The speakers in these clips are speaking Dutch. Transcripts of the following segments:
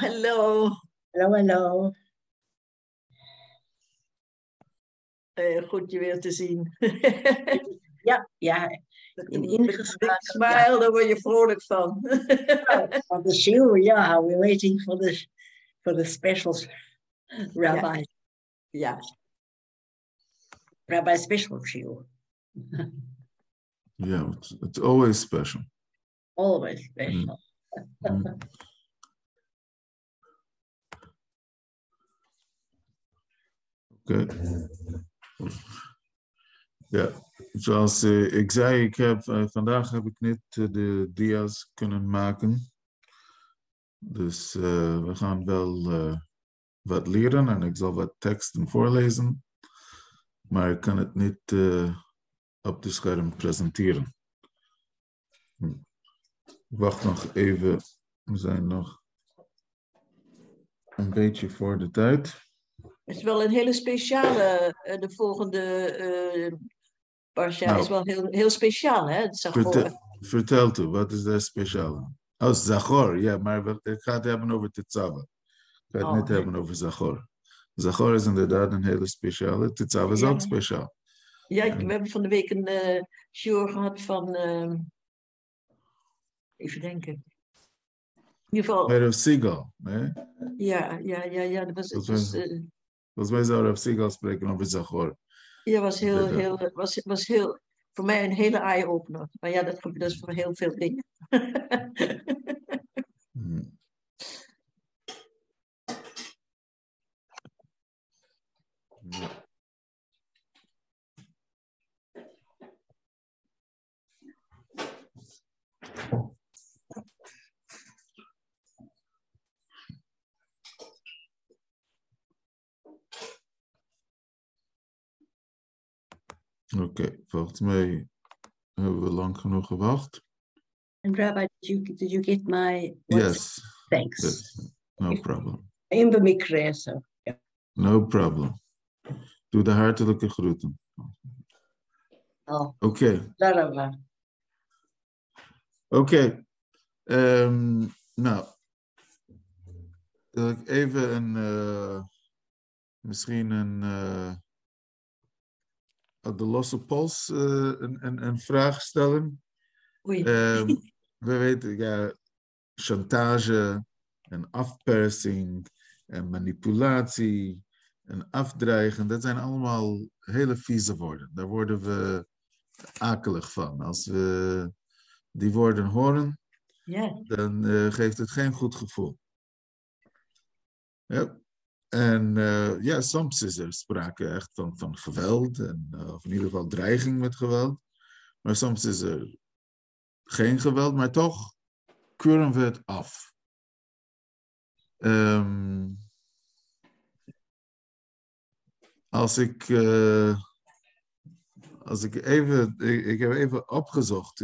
Hallo. Hallo, hallo. Goed je weer te zien. Ja. Een big Ingeschakeld. smile, daar word je vrolijk van. For the shiur, yeah. We're waiting for the special rabbi. Ja. Rabbi special shiur. Yeah, it's always special. Always special. Oké. Ja, zoals ik zei, vandaag heb ik niet de dia's kunnen maken. Dus we gaan wel wat leren en ik zal wat teksten voorlezen. Maar ik kan het niet op de scherm presenteren. Wacht nog even. We zijn nog een beetje voor de tijd. Het is wel een hele speciale, de volgende Parsha is wel heel speciaal, hè? Vertel toe, wat is daar speciaal? Oh, Zachor, ja, maar ik ga het hebben over Tetzava. Ik ga het niet hebben over Zachor. Zachor is inderdaad een hele speciale. Tetzava is ook speciaal. Ja, we hebben van de week een shiur gehad van, even denken. In ieder geval. Rav Sigal, nee? Ja. Dat volgens mij zou Rav Sigal spreken over Zachor. Ja, was heel, voor mij een hele eye-opener. Maar ja, dat is voor heel veel dingen. Oké, volgens mij hebben we lang genoeg gewacht. And Rabbi, did you get my WhatsApp? Yes. Thanks. Yes. No problem. In de mikre, so. Yeah. No problem. Doe de hartelijke groeten. Oké. Oké. Nou, wil ik even misschien op de losse pols een vraag stellen. We weten, ja, chantage en afpersing en manipulatie en afdreigen, dat zijn allemaal hele vieze woorden. Daar worden we akelig van. Als we die woorden horen, dan geeft het geen goed gevoel. Ja. En soms is er sprake echt van geweld, of in ieder geval dreiging met geweld. Maar soms is er geen geweld, maar toch keuren we het af. Ik heb even opgezocht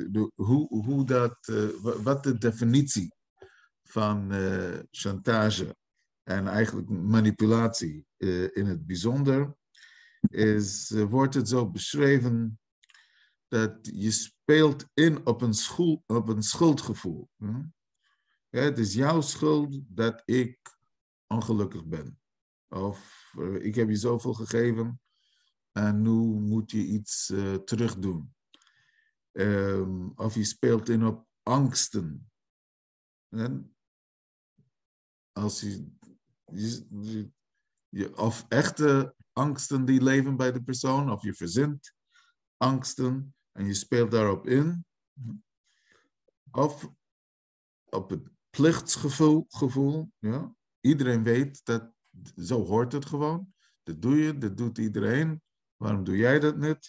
wat de definitie van chantage en eigenlijk manipulatie in het bijzonder is, wordt het zo beschreven dat je speelt in op een schuldgevoel. Ja, het is jouw schuld dat ik ongelukkig ben. Of ik heb je zoveel gegeven en nu moet je iets terug doen. Of je speelt in op angsten. En als of echte angsten die leven bij de persoon, of je verzint angsten en je speelt daarop in. Of op het plichtsgevoel. Ja? Iedereen weet dat zo hoort het gewoon. Dat doe je, dat doet iedereen. Waarom doe jij dat niet?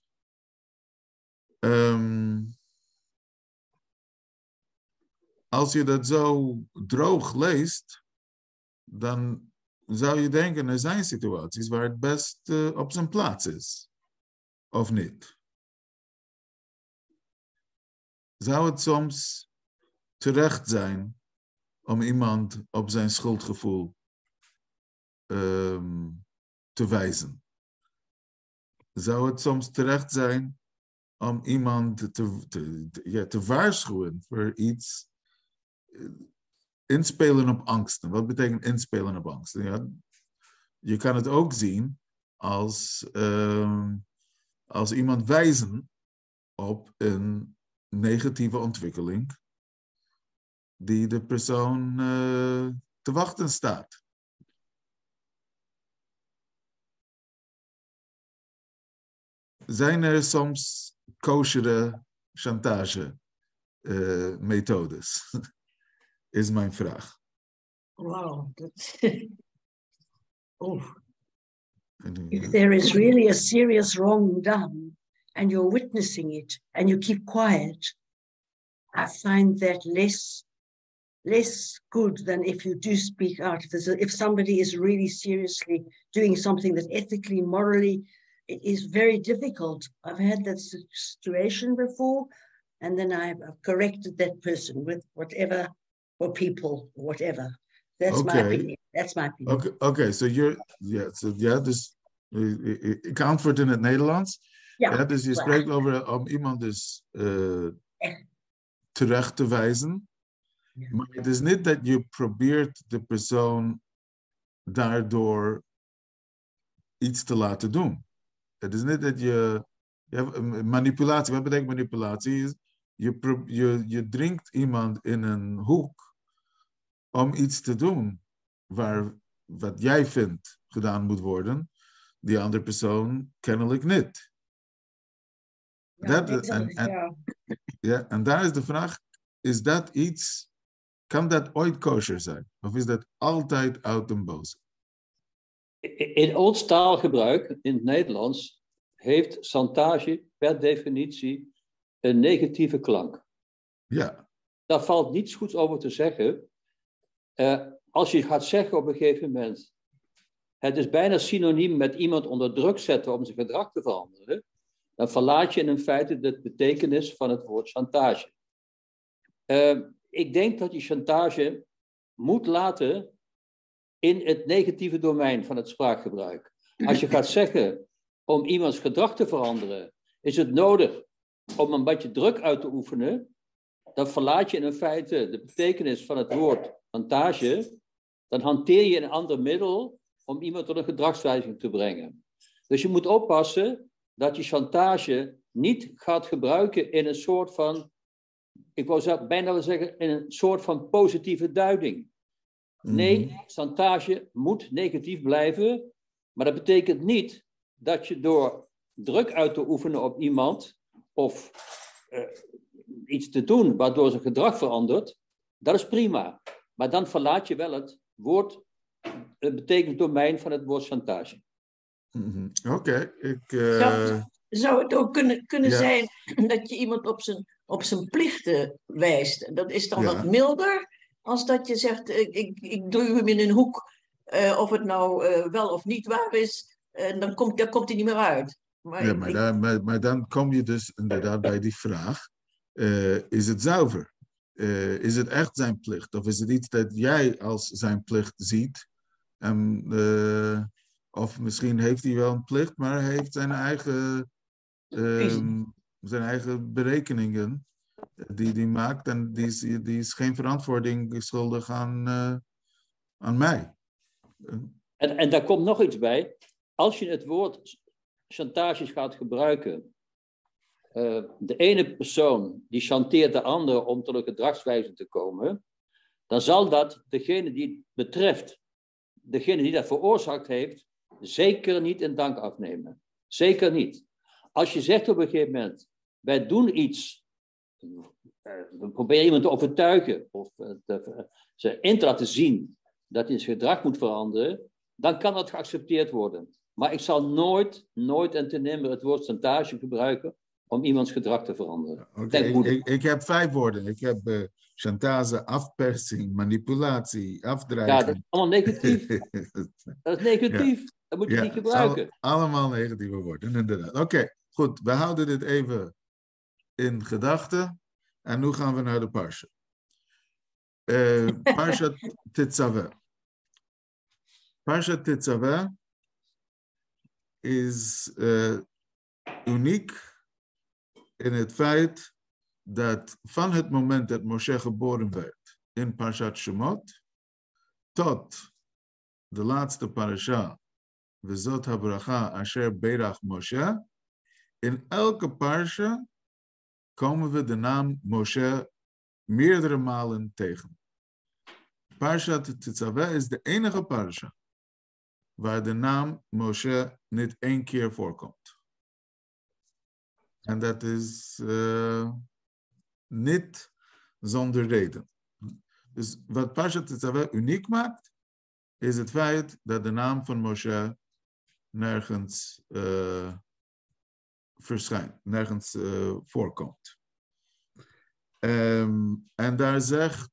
Als je dat zo droog leest, dan zou je denken, er zijn situaties waar het best op zijn plaats is. Of niet? Zou het soms terecht zijn om iemand op zijn schuldgevoel te wijzen? Zou het soms terecht zijn om iemand te waarschuwen voor iets inspelen op angsten. Wat betekent inspelen op angsten? Ja, je kan het ook zien als iemand wijzen op een negatieve ontwikkeling die de persoon te wachten staat. Zijn er soms koshere chantage methodes? Is mijn vraag. Wauw. If there is really a serious wrong done and you're witnessing it and you keep quiet, I find that less good than if you do speak out. If somebody is really seriously doing something that ethically, morally, it is very difficult. I've had that situation before, and then I've corrected that person with whatever, or people, whatever. That's my opinion. That's my opinion. Okay, so dus ik antwoord in het Nederlands. Ja, dus je spreekt over om iemand dus terecht te wijzen. Ja. Maar het is niet dat je probeert de persoon daardoor iets te laten doen. Het is niet dat manipulatie, wat betekent manipulatie? Je dringt iemand in een hoek om iets te doen wat jij vindt gedaan moet worden, die andere persoon kennelijk niet. En daar is de vraag, is dat iets, kan dat ooit kosher zijn? Of is dat altijd oud en boos? In ons taalgebruik, in het Nederlands, heeft chantage per definitie een negatieve klank. Ja. Daar valt niets goeds over te zeggen. Als je gaat zeggen op een gegeven moment, het is bijna synoniem met iemand onder druk zetten om zijn gedrag te veranderen, dan verlaat je in feite de betekenis van het woord chantage. Ik denk dat je chantage moet laten in het negatieve domein van het spraakgebruik. Als je gaat zeggen, om iemands gedrag te veranderen, is het nodig om een beetje druk uit te oefenen, dan verlaat je in feite de betekenis van het woord chantage, dan hanteer je een ander middel om iemand tot een gedragswijziging te brengen. Dus je moet oppassen dat je chantage niet gaat gebruiken in een soort van, ik wou bijna willen zeggen, in een soort van positieve duiding. Nee, chantage moet negatief blijven, maar dat betekent niet dat je door druk uit te oefenen op iemand of iets te doen waardoor zijn gedrag verandert, dat is prima. Maar dan verlaat je wel het betekent domein van het woord chantage. Oké. Zou het ook kunnen zijn dat je iemand op zijn plichten wijst? Dat is dan wat milder als dat je zegt, ik duw hem in een hoek, of het nou wel of niet waar is, dan komt hij niet meer uit. Maar dan kom je dus inderdaad bij die vraag, is het zuiver? Is het echt zijn plicht? Of is het iets dat jij als zijn plicht ziet? Of misschien heeft hij wel een plicht, maar hij heeft zijn eigen berekeningen die hij maakt. En die is geen verantwoording schuldig aan mij. En daar komt nog iets bij. Als je het woord chantage gaat gebruiken, de ene persoon die chanteert de andere om tot een gedragswijze te komen, dan zal dat degene die het betreft, degene die dat veroorzaakt heeft, zeker niet in dank afnemen. Zeker niet. Als je zegt op een gegeven moment, wij doen iets, we proberen iemand te overtuigen of ze in te laten zien dat hij zijn gedrag moet veranderen, dan kan dat geaccepteerd worden. Maar ik zal nooit en ten nimmer het woord chantage gebruiken om iemands gedrag te veranderen. Ik heb 5 woorden. Ik heb chantage, afpersing, manipulatie, afdreiging. Ja, dat is allemaal negatief. Dat is negatief. Ja. Dat moet je niet gebruiken. Allemaal negatieve woorden, inderdaad. Oké, goed. We houden dit even in gedachten. En nu gaan we naar de parsha. Parsha Tetzaveh. Parsha Tetzaveh is uniek in het feit dat van het moment dat Moshe geboren werd in Parashat Shemot tot de laatste parasha, Vezot HaBracha Asher Berach Moshe. In elke parasha komen we de naam Moshe meerdere malen tegen. Parashat Tetzaveh is de enige parasha waar de naam Moshe niet 1 keer voorkomt. En dat is niet zonder reden. Dus wat Parashat Tetzaveh uniek maakt, is het feit dat de naam van Moshe nergens verschijnt, nergens voorkomt. En daar zegt,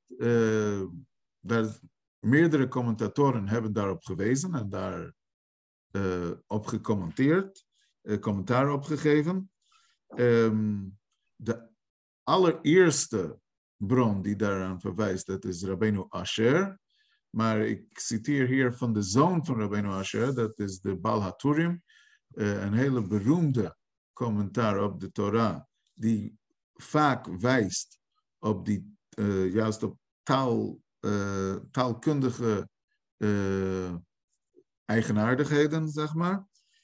meerdere commentatoren hebben daarop gewezen en daar op gecommenteerd, commentaar op gegeven. De allereerste bron die daaraan verwijst, dat is Rabbeinu Asher. Maar ik citeer hier van de zoon van Rabbeinu Asher, dat is de Baal HaTurim, een hele beroemde commentaar op de Torah, die vaak wijst op die, juist op taalkundige eigenaardigheden, zeg maar.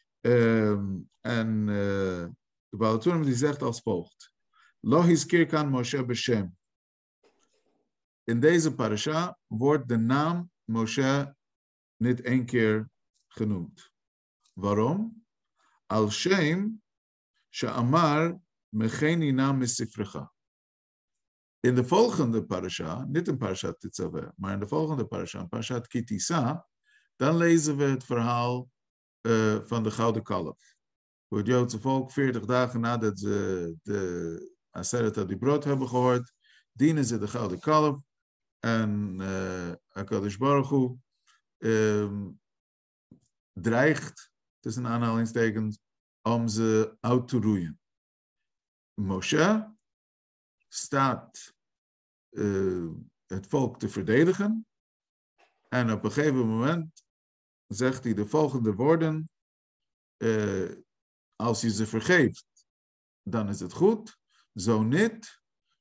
En de Baal HaTurim die zegt als volgt: Lo hizkir kan Moshe b'shem. In deze parasha wordt de naam Moshe niet 1 keer genoemd. Waarom? Al shem she'amar mecheni naam misifrecha. In de volgende parasha, niet in Parashat Tetzaveh, maar in de volgende parasha, Parashat Ki Tisa, dan lezen we het verhaal van de gouden kalf. Voor het Joodse volk, 40 dagen nadat ze de Aseret HaDibrot hebben gehoord, dienen ze de gouden kalf. En HaKadosh Baruch Hu dreigt, tussen aanhalingstekens, om ze uit te roeien. Moshe staat het volk te verdedigen. En op een gegeven moment zegt hij de volgende woorden: als je ze vergeeft, dan is het goed. Zo niet,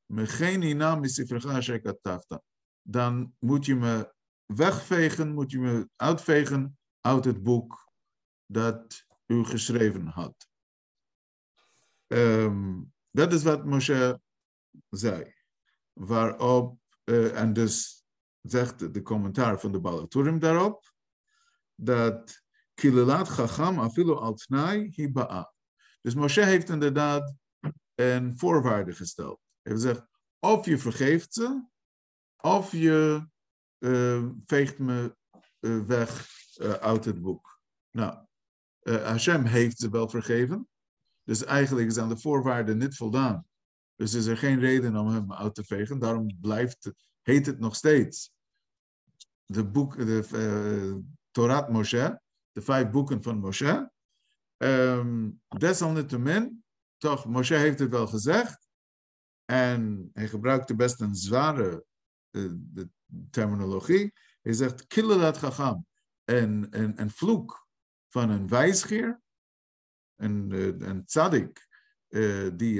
dan moet je me wegvegen, moet je me uitvegen uit het boek dat u geschreven had. Dat is wat Moshe zei. Waarop, en dus zegt de commentaar van de Baal HaTurim daarop, dat Kilelat Chacham afilu al tnai hi ba'a. Dus Moshe heeft inderdaad een voorwaarde gesteld. Hij heeft gezegd, of je vergeeft ze, of je veegt me weg uit het boek. Nou, Hashem heeft ze wel vergeven. Dus eigenlijk is aan de voorwaarden niet voldaan. Dus is er geen reden om hem uit te vegen. Daarom heet het nog steeds de Torah Moshe, de 5 boeken van Moshe. Desalniettemin, toch, Moshe heeft het wel gezegd. En hij gebruikte best een zware de terminologie. Hij zegt, Kilelat Chacham, een vloek van een wijsgeer, een tzaddik, die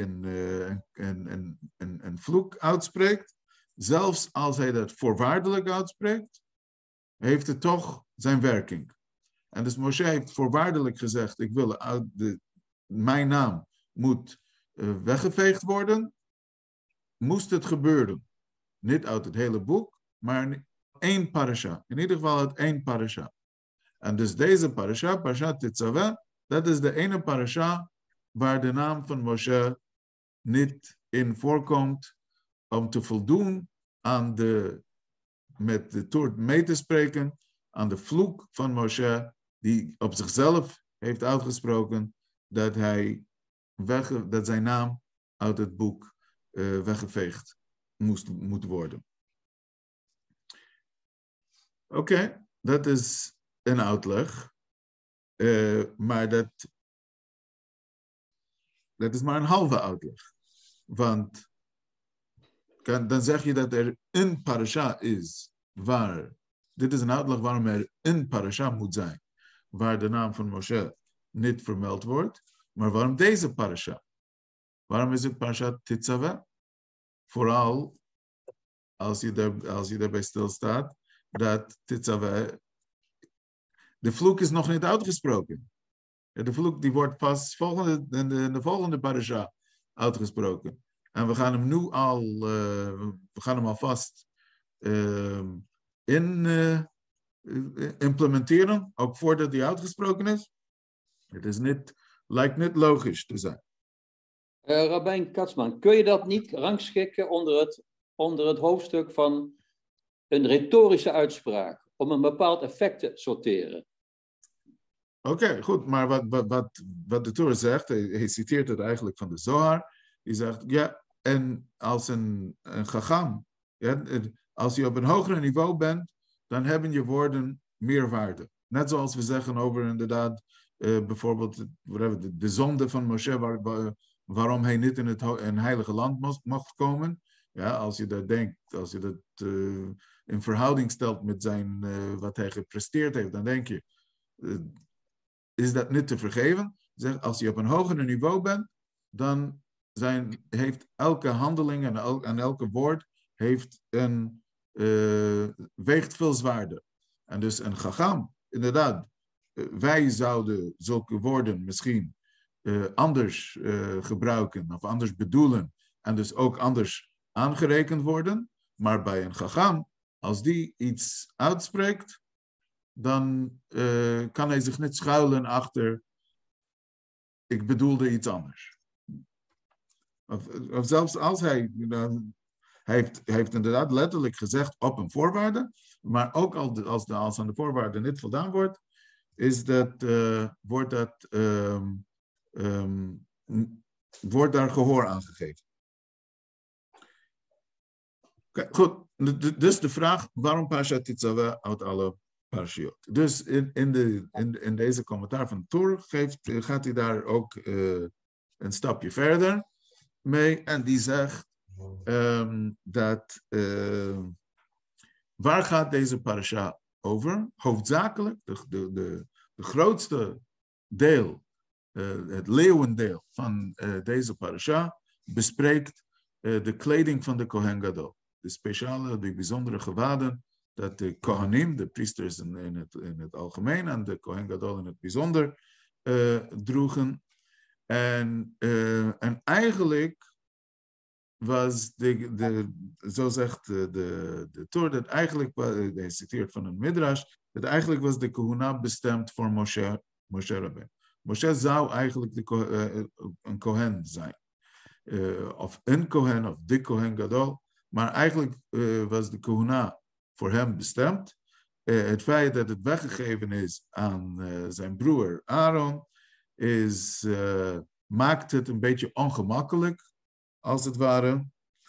een vloek uitspreekt, zelfs als hij dat voorwaardelijk uitspreekt, heeft het toch zijn werking. En dus Moshe heeft voorwaardelijk gezegd, ik wil mijn naam moet weggeveegd worden. Moest het gebeuren. Niet uit het hele boek, maar 1 parasha. In ieder geval uit 1 parasha. En dus deze parasha, Parashat Tetzaveh, dat is de ene parasha waar de naam van Moshe niet in voorkomt om te voldoen aan met de Toort mee te spreken, aan de vloek van Moshe, die op zichzelf heeft uitgesproken dat dat zijn naam uit het boek weggeveegd moet worden. Oké, dat is een uitleg. Maar dat is maar een halve uitleg. Want dan zeg je dat er een parasha is waar... Dit is een uitleg waarom er een parasha moet zijn. Waar de naam van Moshe niet vermeld wordt. Maar waarom deze parasha? Waarom is het Parashat Tetzaveh? Vooral als je daarbij stilstaat, dat Tetzaveh, de vloek is nog niet uitgesproken. De vloek die wordt pas in de volgende parasha uitgesproken. En we gaan hem nu al, vast implementeren, ook voordat die uitgesproken is. Het lijkt niet logisch te zijn. Rabijn Katzman, kun je dat niet rangschikken onder het hoofdstuk van een retorische uitspraak, om een bepaald effect te sorteren? Oké, goed, maar wat de Torah zegt, hij citeert het eigenlijk van de Zohar, die zegt, ja, en als een chacham, ja, als je op een hoger niveau bent, dan hebben je woorden meer waarde. Net zoals we zeggen over inderdaad, bijvoorbeeld de zonde van Moshe, waarom hij niet in het heilige land mocht komen. Ja, als je dat denkt, als je dat in verhouding stelt met wat hij gepresteerd heeft, dan denk je, is dat niet te vergeven? Zeg, als je op een hoger niveau bent, dan heeft elke handeling en elke woord weegt veel zwaarder. En dus een chacham, inderdaad, wij zouden zulke woorden misschien anders gebruiken of anders bedoelen en dus ook anders aangerekend worden. Maar bij een chacham, als die iets uitspreekt, dan kan hij zich niet schuilen achter, ik bedoelde iets anders. Of zelfs als hij heeft inderdaad letterlijk gezegd op een voorwaarde, maar ook als aan de voorwaarde niet voldaan wordt, wordt daar gehoor aan gegeven. Okay, goed, dus de vraag, waarom Parashat Tetzaveh uit alle parashiot? Dus in deze commentaar van Torah gaat hij daar ook een stapje verder mee en die zegt dat waar gaat deze parasha over? Hoofdzakelijk, de grootste deel, het leeuwendeel van deze parasha bespreekt de kleding van de Kohen Gadol. De bijzondere gewaden dat de Kohanim, de priesters in het algemeen en de Kohen Gadol in het bijzonder droegen. En eigenlijk was zo zegt de Torah, dat eigenlijk, hij citeert van een midrash, dat eigenlijk was de Kohuna bestemd voor Moshe Rabbeinu. Moshe zou eigenlijk een Kohen zijn. Of een Kohen, of de Kohen Gadol. Maar eigenlijk was de Kohuna voor hem bestemd. Het feit dat het weggegeven is aan zijn broer Aaron, maakt het een beetje ongemakkelijk, als het ware.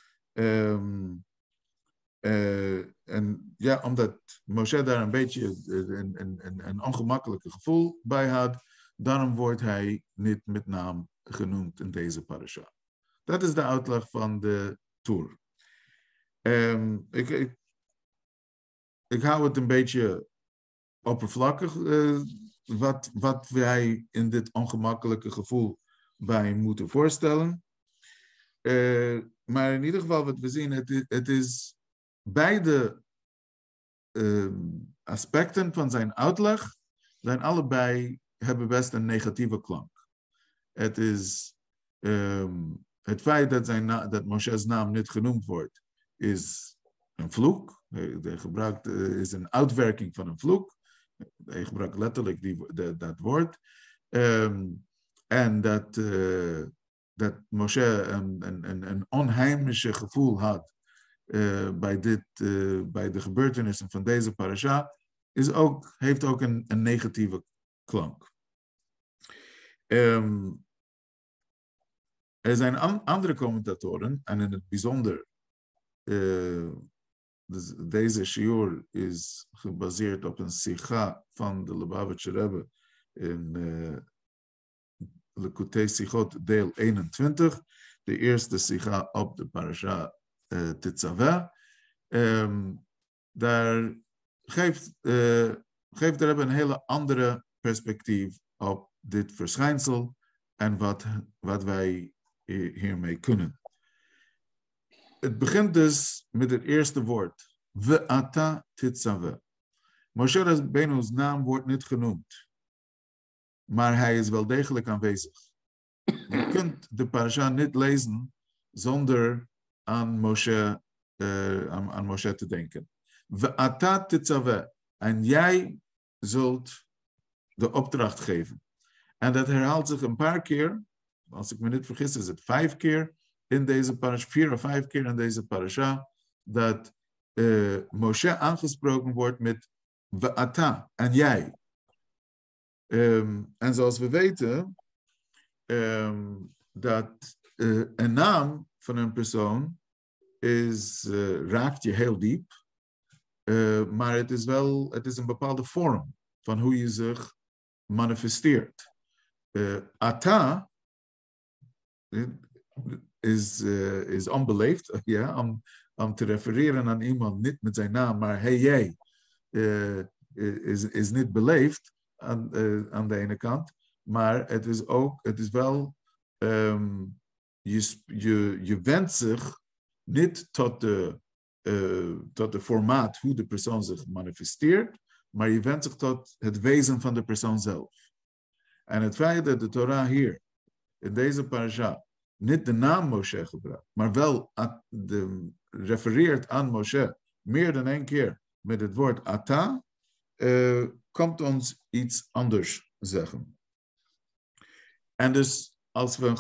En ja, omdat Moshe daar een beetje een ongemakkelijke gevoel bij had, daarom wordt hij niet met naam genoemd in deze parasha. Dat is de uitleg van de Torah. Ik hou het een beetje oppervlakkig, wat wij in dit ongemakkelijke gevoel bij moeten voorstellen. Maar in ieder geval wat we zien, het is beide aspecten van zijn uitleg, hebben best een negatieve klank. Het is het feit dat Moshe's naam niet genoemd wordt, is een vloek. Hij gebruikt is een uitwerking van een vloek. Hij gebruikt letterlijk dat woord. En dat Moshe een onheimliche gevoel had bij de gebeurtenissen van deze parasha, heeft ook een negatieve klank. Er zijn andere commentatoren, en in het bijzonder, deze shiur is gebaseerd op een sikha van de Lubavitcher Rebbe in Lekutei Sichot deel 21, de eerste sikha op de parasha Tetzaveh. Daar geeft de Rebbe een hele andere perspectief op dit verschijnsel en wat wij hiermee kunnen. het begint dus met het eerste woord. Ve'ata titzaveh. Moshe Rabbeinu's naam wordt niet genoemd. Maar hij is wel degelijk aanwezig. Je kunt de parasha niet lezen zonder aan Moshe te denken. Ve'ata titzaveh. En jij zult de opdracht geven. En dat herhaalt zich een paar keer. Als ik me niet vergis is het 5 keer in deze parasha. 4 of 5 keer in deze parasha. Dat Moshe aangesproken wordt met Ve'ata. En jij. En zoals we weten. Dat een naam van een persoon raakt je heel diep. Maar het is een bepaalde vorm van hoe je zich manifesteert. Ata is onbeleefd, om te refereren aan iemand niet met zijn naam, maar hey jij is niet beleefd aan de ene kant, maar het is wel, je wendt zich niet tot de formaat hoe de persoon zich manifesteert, maar je wendt zich tot het wezen van de persoon zelf. En het feit dat de Torah hier, in deze parasha, niet de naam Moshe gebruikt, maar wel refereert aan Moshe meer dan 1 keer met het woord ata, komt ons iets anders zeggen. En dus als we een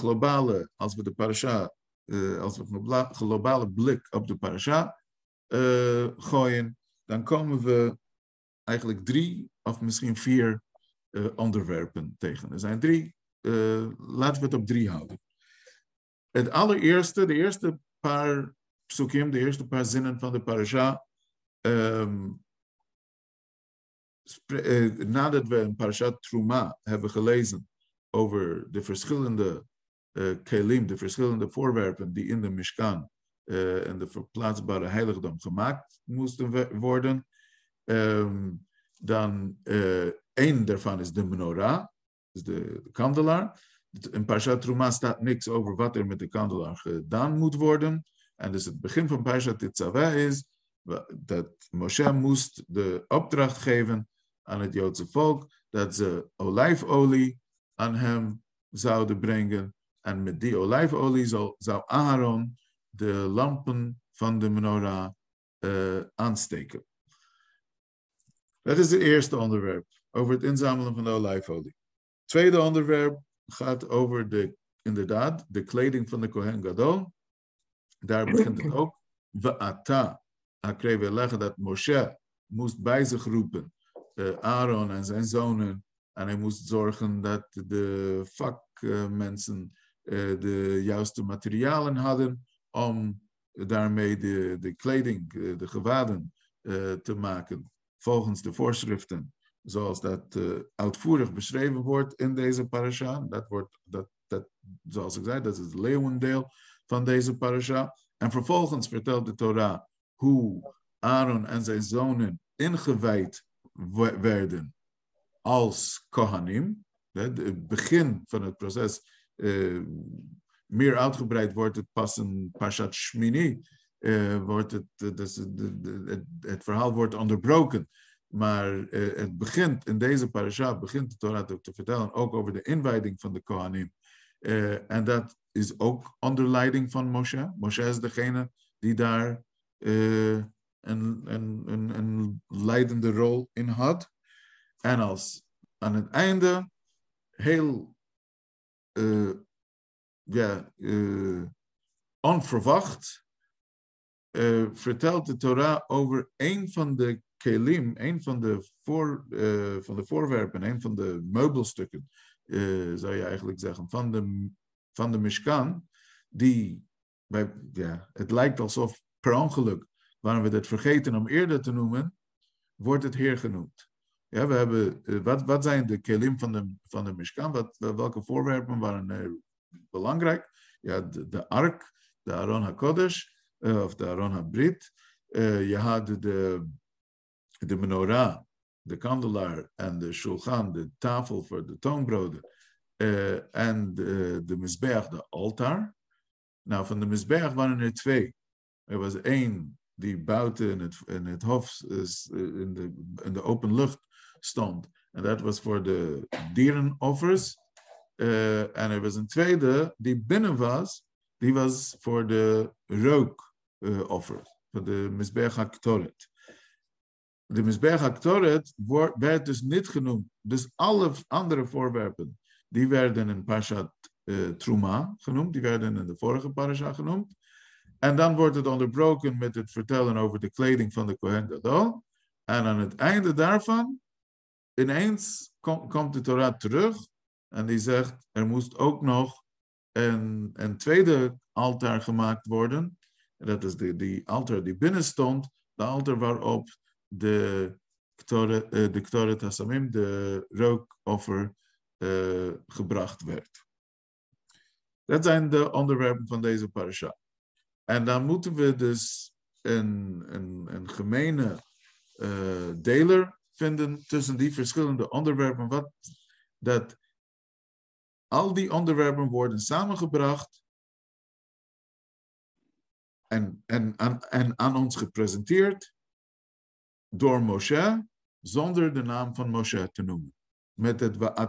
globale blik op de parasha gooien, dan komen we eigenlijk 3 of misschien 4 onderwerpen tegen. Er zijn 3, laten we het op 3 houden. Het allereerste, de eerste paar psukim, de eerste paar zinnen van de parasha, nadat we een parasha Truma hebben gelezen over de verschillende kelim, de verschillende voorwerpen die in de Mishkan en de verplaatsbare heiligdom gemaakt moesten worden, dan 1 daarvan is de menorah, dus de kandelaar. In Parashat Truma staat niks over wat er met de kandelaar gedaan moet worden. En dus het begin van Parashat Tetzaveh is dat Moshe moest de opdracht geven aan het Joodse volk dat ze olijfolie aan hem zouden brengen. En met die olijfolie zou Aaron de lampen van de menorah aansteken. Dat is het eerste onderwerp, over het inzamelen van de olijfolie. Het tweede onderwerp gaat over inderdaad de kleding van de Kohen Gadol. Daar begint het ook. Ve'ata, akre ve'lecha, dat Moshe moest bij zich roepen Aaron en zijn zonen. En hij moest zorgen dat de vakmensen de juiste materialen hadden om daarmee de kleding, de gewaden te maken. Volgens de voorschriften, zoals dat uitvoerig beschreven wordt in deze parasha. Zoals ik zei, dat is het leeuwendeel van deze parasha. En vervolgens vertelt de Torah hoe Aaron en zijn zonen ingewijd werden als Kohanim. Het begin van het proces, meer uitgebreid wordt het pas in Parashat Shmini. Het verhaal wordt onderbroken. Maar het begint, in deze parasha begint de Torah ook te vertellen, ook over de inwijding van de Kohanim. En dat is ook onder leiding van Moshe. Moshe is degene die daar een leidende rol in had. En als aan het einde heel onverwacht vertelt de Torah over een van de kelim, een van de voorwerpen, een van de meubelstukken, zou je eigenlijk zeggen, van de Mishkan, het lijkt alsof per ongeluk, waren we het vergeten om eerder te noemen, wordt het hier genoemd. Ja, we hebben, wat zijn de kelim van de Mishkan? Welke voorwerpen waren belangrijk? Ja, de ark, de Aron HaKodesh, of de Aron HaBrit. Je had de menorah, de kandelaar en de shulchan, de tafel voor de toonbroden. En de mizbeach, de altaar. Nou, van de mizbeach waren er 2. Er was één die buiten in het hof, in de open lucht stond. En dat was voor de dierenoffers. En er was een tweede die binnen was. Die was voor de rookoffers. Voor de Mizbeach HaKtoret. De Mizbeach HaKtoret werd dus niet genoemd. Dus alle andere voorwerpen, die werden in Parshat Truma genoemd. Die werden in de vorige parasha genoemd. En dan wordt het onderbroken met het vertellen over de kleding van de Kohen Gadol. En aan het einde daarvan, ineens komt de Torah terug. En die zegt, er moest ook nog een tweede altaar gemaakt worden. En dat is die altaar die binnen stond. De altaar waarop de Ktoret Hasamim, de rookoffer, gebracht werd. Dat zijn de onderwerpen van deze parasha. En dan moeten we dus een gemene deler vinden tussen die verschillende onderwerpen. Dat al die onderwerpen worden samengebracht en aan ons gepresenteerd door Moshe, zonder de naam van Moshe te noemen. Met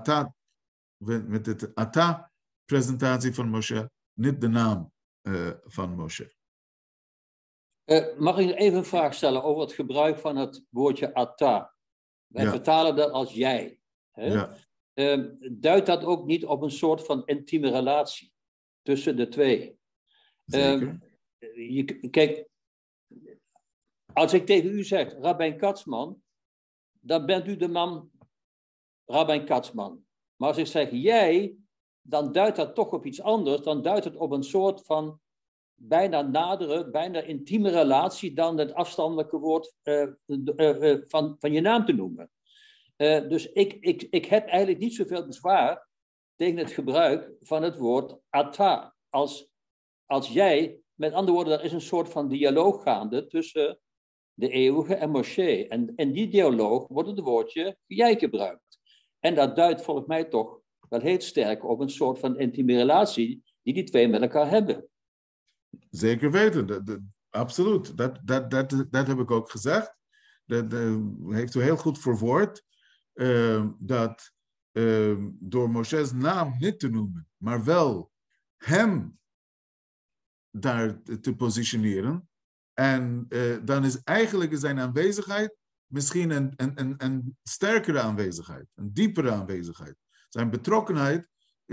het ata-presentatie van Moshe, niet de naam van Moshe. Mag ik even een vraag stellen over het gebruik van het woordje ata? Wij vertalen dat als jij. Hè? Ja. Duidt dat ook niet op een soort van intieme relatie tussen de twee? Zeker. Kijk, als ik tegen u zeg, Rabbijn Katzman, dan bent u de man Rabbijn Katzman. Maar als ik zeg jij, dan duidt dat toch op iets anders. Dan duidt het op een soort van bijna nadere, bijna intieme relatie dan het afstandelijke woord van je naam te noemen. Dus ik heb eigenlijk niet zoveel bezwaar tegen het gebruik van het woord ata. Als jij, met andere woorden, er is een soort van dialoog gaande tussen de eeuwige en Moshe. En in die dialoog wordt het woordje jij gebruikt. En dat duidt volgens mij toch wel heel sterk op een soort van intieme relatie die twee met elkaar hebben. Zeker weten, absoluut. Dat heb ik ook gezegd. Dat heeft u heel goed verwoord. Dat door Moshe's naam niet te noemen, maar wel hem daar te positioneren. En dan is eigenlijk zijn aanwezigheid misschien een sterkere aanwezigheid, een diepere aanwezigheid. Zijn betrokkenheid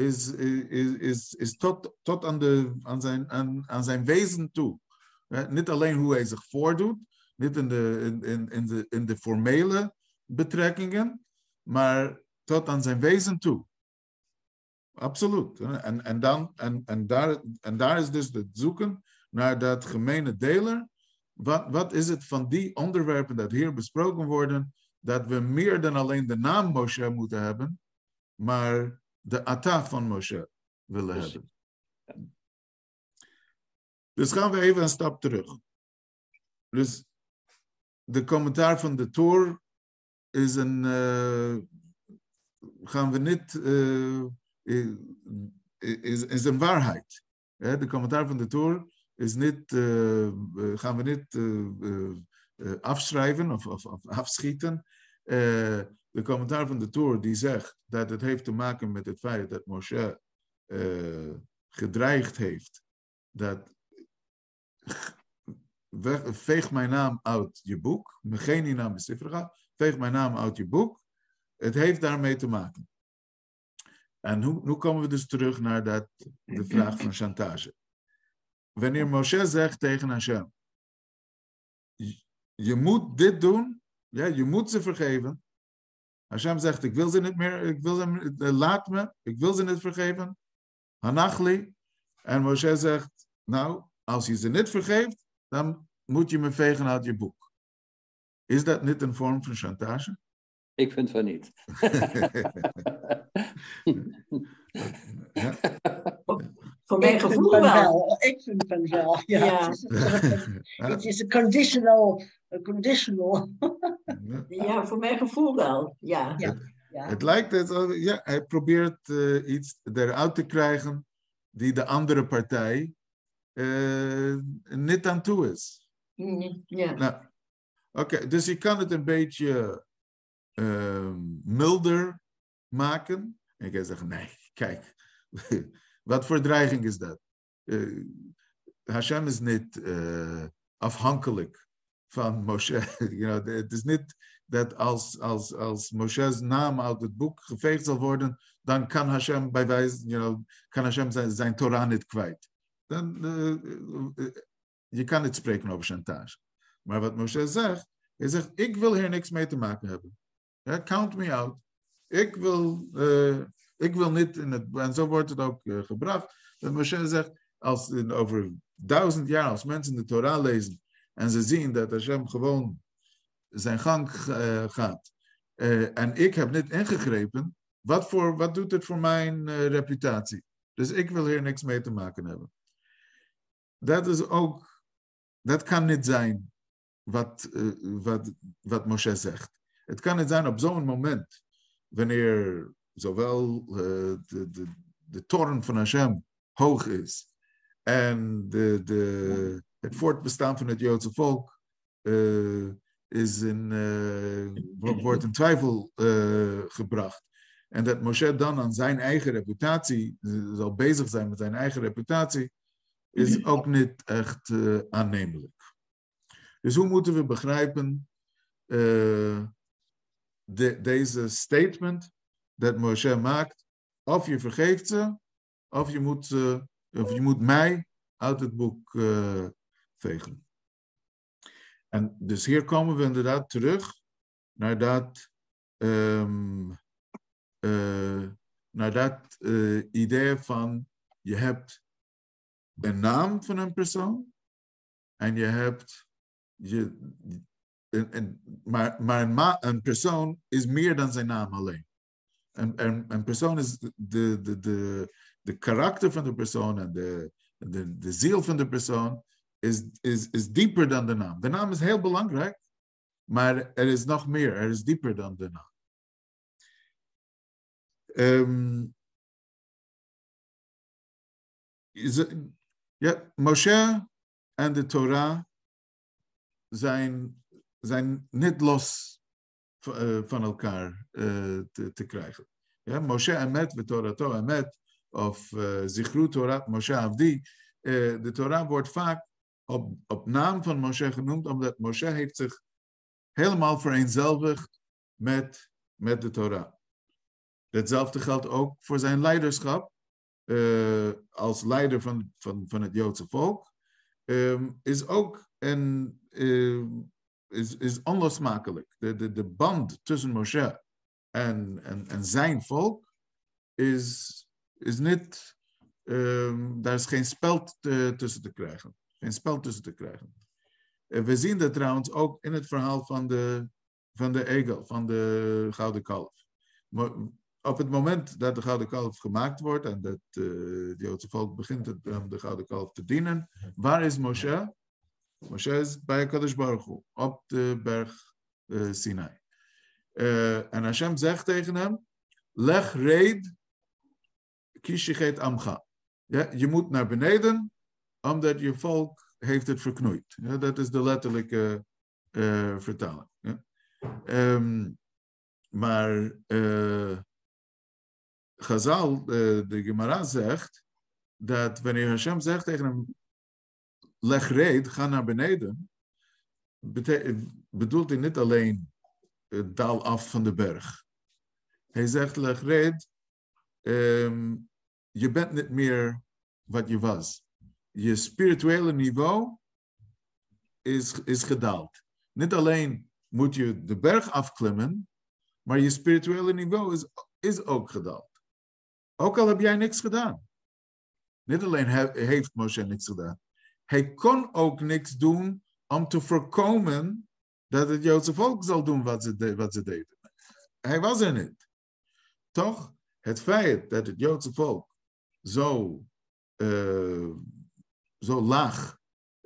is tot aan zijn wezen toe. Niet alleen hoe hij zich voordoet, niet in de formele betrekkingen, maar tot aan zijn wezen toe. Absoluut. En daar is dus het zoeken naar dat gemene deler. Wat is het van die onderwerpen dat hier besproken worden, dat we meer dan alleen de naam Moshe moeten hebben, maar de ata van Moshe willen hebben. Dus gaan we even een stap terug. Dus de commentaar van de Torah is is een waarheid. De commentaar van de Torah is niet, gaan we niet afschrijven of afschieten. De commentaar van de Torah die zegt dat het heeft te maken met het feit dat Moshe gedreigd heeft dat veeg mijn naam uit je boek, Mecheni naam is Sifra, veeg mijn naam uit je boek. Het heeft daarmee te maken. En hoe komen we dus terug naar de vraag van chantage? Wanneer Moshe zegt tegen Hashem, je moet dit doen, ja, je moet ze vergeven. Hashem zegt, ik wil ze niet meer, laat me, ik wil ze niet vergeven. Hanachli. En Moshe zegt, nou, als je ze niet vergeeft, dan moet je me vegen uit je boek. Is dat niet een vorm van chantage? Ik vind van niet. Ja. Voor mijn gevoel wel. Ik vind van wel, ja. Het is een conditional. Ja, voor mijn gevoel wel, ja. Het lijkt hij probeert iets eruit te krijgen die de andere partij niet aan toe is. Ja. Nou, oké, dus je kan het een beetje milder maken. En je kan zeggen, nee, kijk, wat voor dreiging is dat? Hashem is niet afhankelijk van Moshe. Het is niet dat als Moshe's naam uit het boek geveegd zal worden, dan kan Hashem bij wijze, kan Hashem zijn Torah niet kwijt. Dan, je kan niet spreken over chantage. Maar wat Moshe zegt, hij zegt, ik wil hier niks mee te maken hebben. Ja, count me out. Ik wil niet in het... En zo wordt het ook gebracht. Dat Moshe zegt, over 1000 jaar, als mensen de Torah lezen en ze zien dat Hashem gewoon zijn gang gaat en ik heb niet ingegrepen, wat doet het voor mijn reputatie? Dus ik wil hier niks mee te maken hebben. Dat kan niet zijn wat Moshe zegt. Het kan niet zijn op zo'n moment, wanneer zowel de toorn van Hashem hoog is en het voortbestaan van het Joodse volk wordt in twijfel gebracht. En dat Moshe dan aan zijn eigen reputatie zal bezig zijn met zijn eigen reputatie, is ook niet echt aannemelijk. Dus hoe moeten we begrijpen deze statement dat Moshe maakt? Of je vergeeft ze, of je moet mij uit het boek vegen. En dus hier komen we inderdaad terug naar dat idee van je hebt een naam van een persoon en je hebt maar een persoon is meer dan zijn naam alleen. Een persoon is de karakter van de persoon en de ziel van de persoon is dieper dan de naam. De naam is heel belangrijk, maar er is nog meer. Er is dieper dan de naam. Moshe en de Torah zijn niet los van elkaar te krijgen. Ja, Moshe Emet, Torato Emet, of Zichru Torah, Moshe Avdi. De Torah wordt vaak op naam van Moshe genoemd, omdat Moshe heeft zich helemaal vereenzelvigd met de Torah. Hetzelfde geldt ook voor zijn leiderschap als leider van het Joodse volk. Is ook is onlosmakelijk. De band tussen Moshe en zijn volk is niet, daar is geen speld tussen te krijgen. Geen spel tussen te krijgen. We zien dat trouwens ook in het verhaal van de egel, van de gouden kalf. Op het moment dat de gouden kalf gemaakt wordt en dat het Joodse volk begint de gouden kalf te dienen, waar is Moshe? Moshe is bij Kadosh Baruch Hu, op de berg Sinai. En Hashem zegt tegen hem, leg reed, kishichet amcha. Ja, je moet naar beneden, omdat je volk heeft het verknoeid. Ja, dat is de letterlijke vertaling. Ja. Maar Chazal, de Gemara zegt, dat wanneer Hashem zegt tegen hem, leg reed, ga naar beneden, bedoelt hij niet alleen daal af van de berg. Hij zegt, leg reed, je bent niet meer wat je was. Je spirituele niveau is gedaald. Niet alleen moet je de berg afklimmen, maar je spirituele niveau is ook gedaald. Ook al heb jij niks gedaan. Niet alleen heeft Moshe niks gedaan. Hij kon ook niks doen om te voorkomen dat het Joodse volk zal doen wat ze deden. Hij was er niet. Toch, het feit dat het Joodse volk zo laag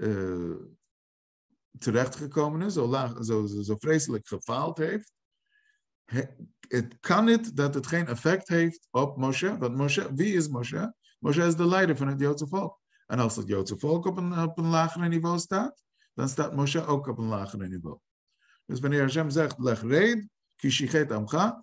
terechtgekomen is, zo vreselijk gefaald heeft, het kan niet dat het geen effect heeft op Moshe. Want Moshe, wie is Moshe? Moshe is de leider van het Joodse volk. En als het Joodse volk op een lagere niveau staat, dan staat Moshe ook op een lagere niveau. Dus wanneer Hashem zegt, leg reed, kishichet amcha,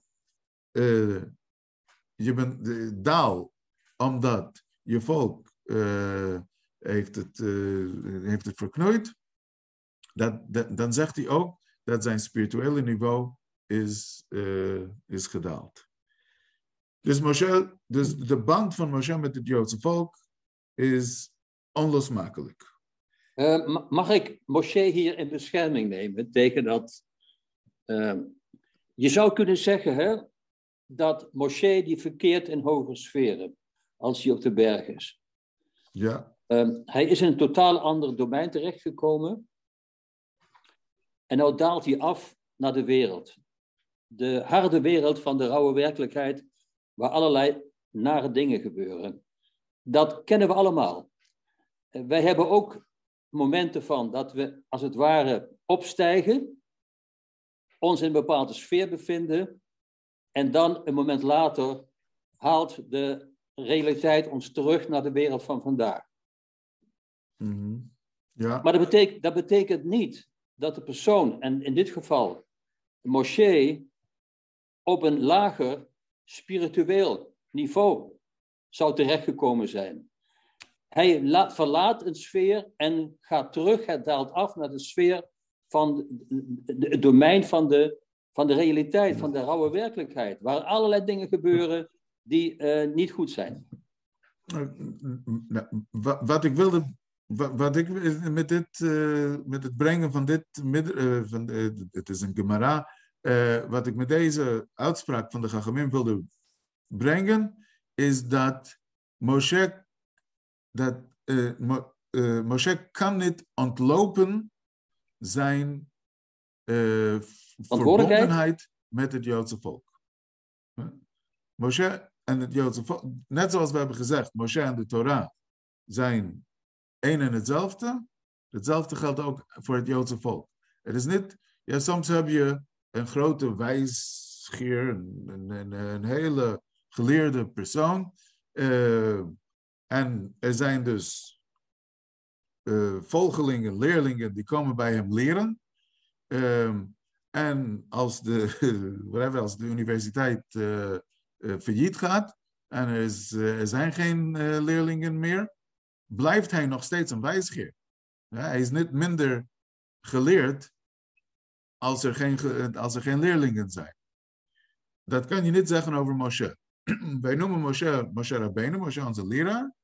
je bent daal, omdat je volk heeft het verknoeid, dan zegt hij ook dat zijn spirituele niveau is gedaald. Dus de band van Moshe met het Joodse volk is onlosmakelijk. Mag ik Moshe hier in bescherming nemen tegen dat... je zou kunnen zeggen, hè, dat Moshe die verkeert in hoge sferen als hij op de berg is. Ja. Hij is in een totaal ander domein terechtgekomen. En nou daalt hij af naar de wereld. De harde wereld van de rauwe werkelijkheid, waar allerlei nare dingen gebeuren. Dat kennen we allemaal. Wij hebben ook momenten van dat we, als het ware, opstijgen, ons in een bepaalde sfeer bevinden, en dan een moment later haalt de realiteit ons terug naar de wereld van vandaag. Mm-hmm. Ja. Maar dat betekent niet dat de persoon, en in dit geval Moshe, op een lager spiritueel niveau zou terechtgekomen zijn. Hij verlaat een sfeer en gaat terug, hij daalt af naar de sfeer van het domein van de realiteit, van de rauwe werkelijkheid, waar allerlei dingen gebeuren die niet goed zijn. Wat ik met het brengen van dit, het is een Gemara, wat ik met deze uitspraak van de Chachamim wilde brengen, is dat Moshe kan niet ontlopen zijn verbondenheid met het Joodse volk. Moshe en het Joodse volk, net zoals we hebben gezegd, Moshe en de Torah zijn één en hetzelfde. Hetzelfde geldt ook voor het Joodse volk. Het is niet, ja, soms heb je een grote wijsgeer, een hele geleerde persoon. En er zijn dus volgelingen, leerlingen, die komen bij hem leren. En als de universiteit failliet gaat en er zijn geen leerlingen meer, blijft hij nog steeds een wijsgeer. Ja, hij is niet minder geleerd als er geen leerlingen zijn. Dat kan je niet zeggen over Moshe. Wij noemen Moshe Rabbeinu, Moshe onze leraar.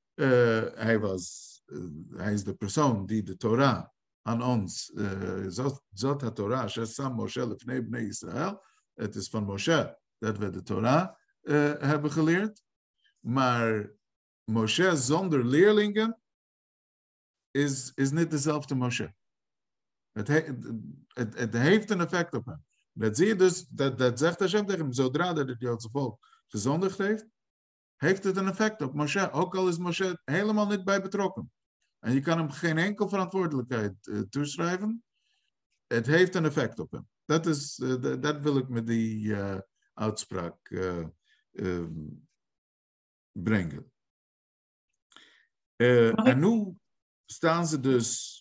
Hij is de persoon die de Torah aan ons, zot ha Torah, Shesam Moshe lefnei bnei Israël. Het is van Moshe dat we de Torah hebben geleerd. Maar Moshe zonder leerlingen is niet dezelfde Moshe. Het heeft een effect op hem. Dat zie je dus, dat zegt Hashem tegen hem, zodra dat het Joodse volk gezondigd heeft het een effect op Moshe. Ook al is Moshe helemaal niet bij betrokken. En je kan hem geen enkel verantwoordelijkheid toeschrijven. Het heeft een effect op hem. Dat wil ik met die uitspraak brengen. En nu staan ze dus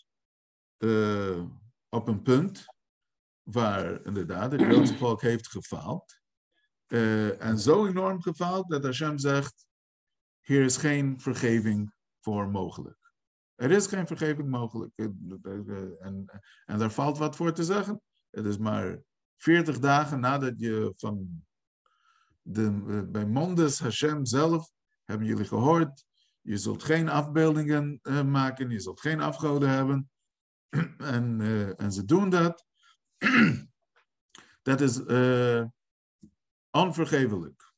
op een punt waar inderdaad het Joodse volk heeft gefaald. En zo enorm gefaald dat Hashem zegt, hier is geen vergeving voor mogelijk. Er is geen vergeving mogelijk. En daar valt wat voor te zeggen. Het is maar 40 dagen nadat je bij Mondes Hashem zelf, hebben jullie gehoord, je zult geen afbeeldingen maken, je zult geen afgoden hebben. En ze doen dat. Dat is onvergevelijk.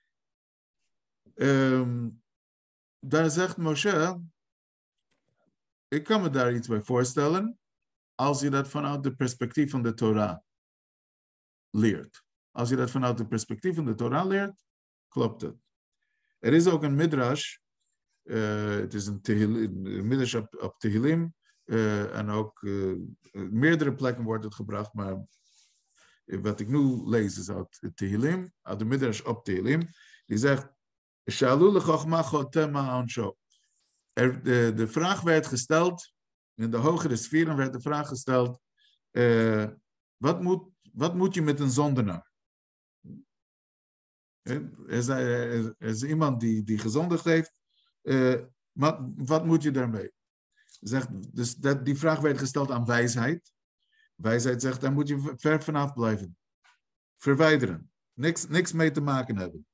Daar zegt Moshe, ik kan me daar iets bij voorstellen, als je dat vanuit het perspectief van de Torah leert. Als je dat vanuit het perspectief van de Torah leert, klopt het. Er is ook een midrash, het is een midrash op Tehillim, en ook meerdere plekken wordt het gebracht, maar wat ik nu lees is uit Tehillim, uit de midrash op Tehillim, die zegt, Shalu lechachma chotem ha'onsho. De vraag werd gesteld, in de hogere sferen werd de vraag gesteld, wat moet je met een zondenaar? Er is iemand die gezondigd heeft, wat moet je daarmee? Dus die vraag werd gesteld aan wijsheid. Wijsheid zegt, daar moet je ver vanaf blijven. Verwijderen. Niks mee te maken hebben.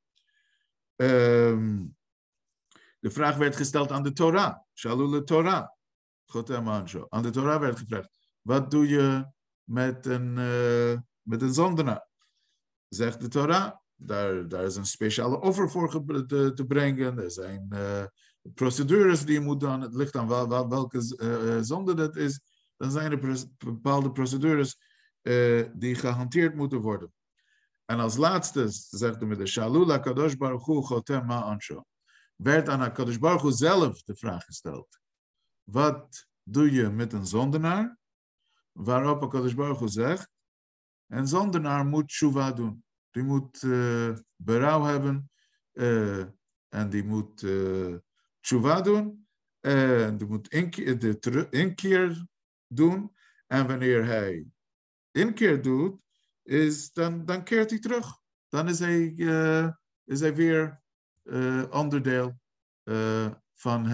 De vraag werd gesteld aan de Torah. Shalule Torah. Aan de Torah werd gevraagd. Wat doe je met een zondenaar? Zegt de Torah. Daar is een speciale offer voor te brengen. Er zijn procedures die je moet doen. Het ligt aan welke zonde dat is. Dan zijn er bepaalde procedures die gehanteerd moeten worden. En als laatste zegt hij met de Shalula Kadosh Baruch Hu Chotem Ma'ansho. Werd aan Kadosh Baruch Hu zelf de vraag gesteld. Wat doe je met een zondenaar? Waarop Kadosh Baruch Hu zegt, een zondenaar moet tshuva doen. Die moet berouw hebben en die moet tshuva doen. Die moet inkeer doen. En wanneer hij inkeer doet, dan keert hij terug. Dan is hij weer onderdeel van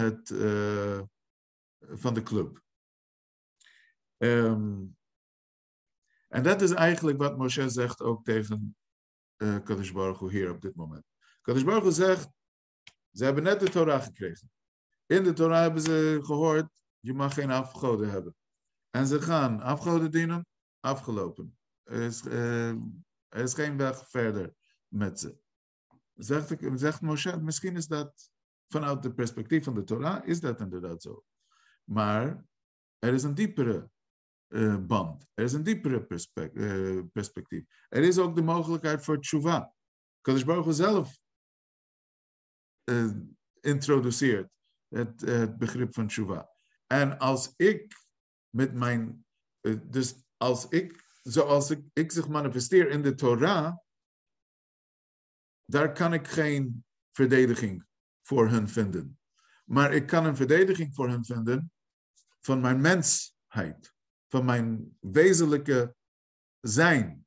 de club. En dat is eigenlijk wat Moshe zegt ook tegen Kadosh Baruch Hu hier op dit moment. Kadosh Baruch Hu zegt, ze hebben net de Torah gekregen. In de Torah hebben ze gehoord, je mag geen afgoden hebben. En ze gaan afgoden dienen, afgelopen. Er is geen weg verder met ze. Zegt Moshe, misschien is dat vanuit het perspectief van de Torah, is dat inderdaad zo. Maar er is een diepere band. Er is een diepere perspectief. Er is ook de mogelijkheid voor tshuva. Kadosh Baruch Hu zelf introduceert het begrip van tshuva. En als ik met mijn... zoals ik zich manifesteer in de Torah, daar kan ik geen verdediging voor hen vinden. Maar ik kan een verdediging voor hen vinden van mijn mensheid, van mijn wezenlijke zijn.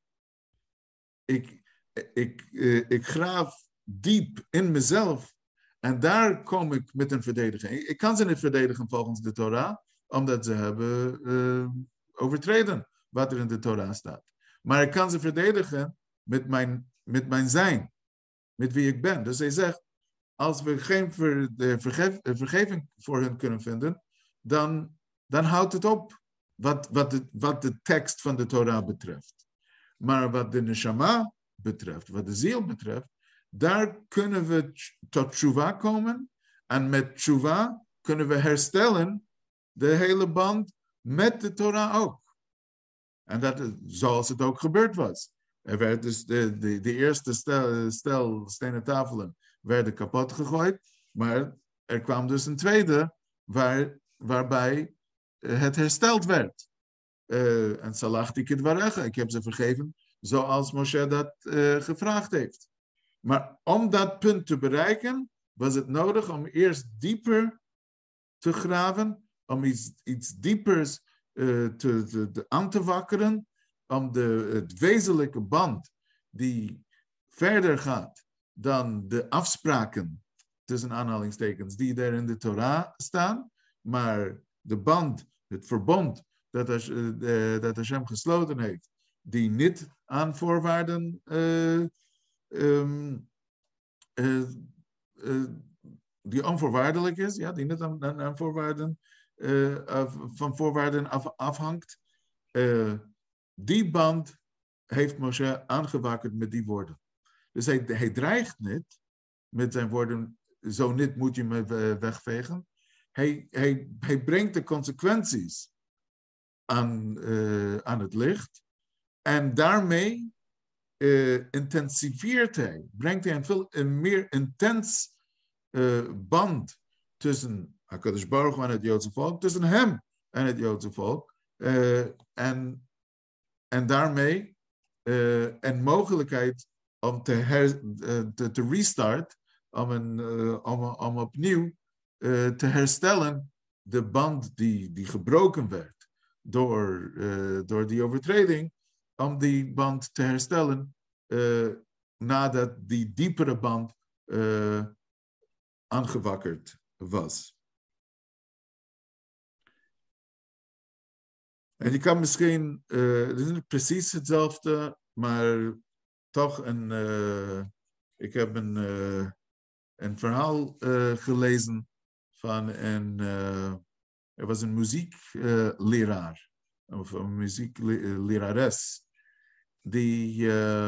Ik graaf diep in mezelf en daar kom ik met een verdediging. Ik kan ze niet verdedigen volgens de Torah, omdat ze hebben overtreden wat er in de Torah staat. Maar ik kan ze verdedigen met mijn zijn, met wie ik ben. Dus hij zegt, als we geen vergeving voor hen kunnen vinden, dan houdt het op wat de tekst van de Torah betreft. Maar wat de neshama betreft, wat de ziel betreft, daar kunnen we tot tshuva komen. En met tshuva kunnen we herstellen de hele band met de Torah ook. En dat is zoals het ook gebeurd was. Er werd dus de eerste stel stenen tafelen werden kapot gegooid. Maar er kwam dus een tweede waarbij het hersteld werd. En salachti kidvarecha, ik heb ze vergeven zoals Moshe dat gevraagd heeft. Maar om dat punt te bereiken was het nodig om eerst dieper te graven, om iets diepers aan te wakkeren, om het wezenlijke band die verder gaat dan de afspraken, tussen aanhalingstekens, die daar in de Torah staan, maar de band, het verbond dat Hashem gesloten heeft, die niet aan voorwaarden die onvoorwaardelijk is, ja, die niet aan voorwaarden van voorwaarden afhangt. Die band heeft Moshe aangewakkerd met die woorden. Dus hij dreigt niet met zijn woorden, zo niet moet je me wegvegen. Hij brengt de consequenties aan het licht en daarmee intensifieert hij, brengt hij een meer intens band tussen HaKadosh Baruch Hu en het Joodse volk, tussen hem en het Joodse volk, en daarmee een mogelijkheid om te restart, om opnieuw te herstellen de band die gebroken werd door die overtreding, om die band te herstellen nadat die diepere band aangewakkerd was. En je kan misschien, het is niet precies hetzelfde, maar toch ik heb een verhaal gelezen van er was een muziekleraar, of een muzieklerares, die